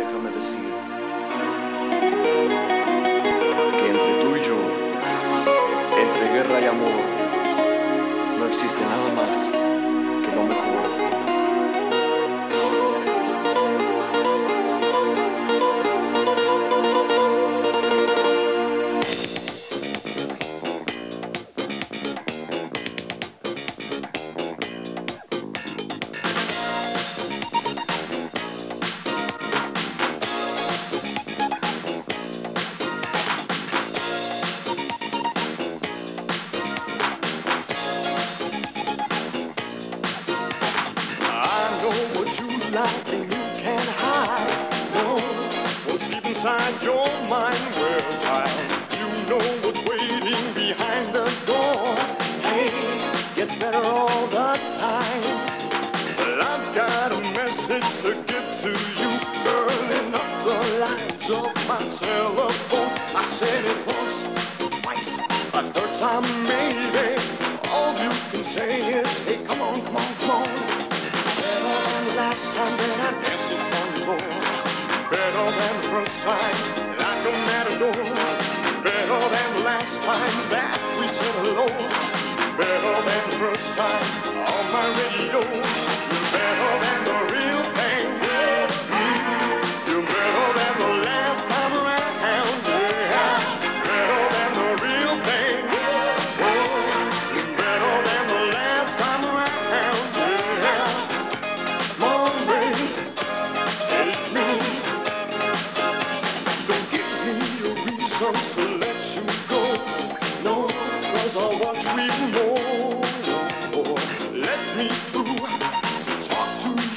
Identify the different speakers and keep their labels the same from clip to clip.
Speaker 1: déjame decir que entre tú y yo, entre guerra y amor, no existe nada más que lo mejor.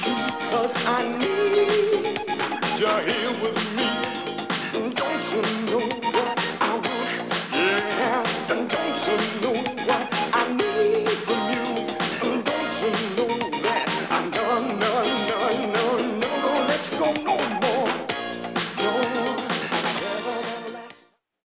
Speaker 2: You're here with me, don't you know?